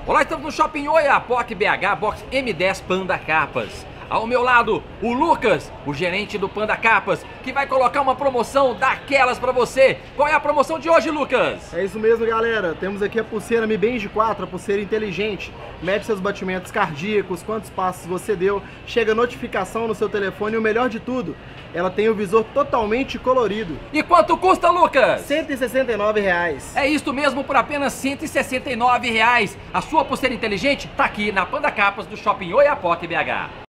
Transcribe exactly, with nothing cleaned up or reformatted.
Olá, estamos no Shopping Oiapoque B H, box M dez Panda Capas. Ao meu lado, o Lucas, o gerente do Panda Capas, que vai colocar uma promoção daquelas pra você. Qual é a promoção de hoje, Lucas? É isso mesmo, galera. Temos aqui a pulseira Mi Band quatro, a pulseira inteligente. Mede seus batimentos cardíacos, quantos passos você deu, chega notificação no seu telefone e o melhor de tudo, ela tem o visor totalmente colorido. E quanto custa, Lucas? cento e sessenta e nove reais. É isso mesmo, por apenas cento e sessenta e nove reais. A sua pulseira inteligente tá aqui na Panda Capas do Shopping Oiapoque B H.